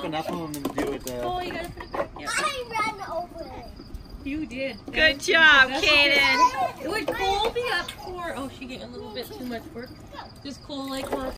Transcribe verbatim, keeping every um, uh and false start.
up enough of them to do it. Uh... Oh, you gotta put it back. Yep. I ran over it. You did. Good job, Caden. It would Cole be up for? Oh, she getting a little bit too much work. Does Cole like work?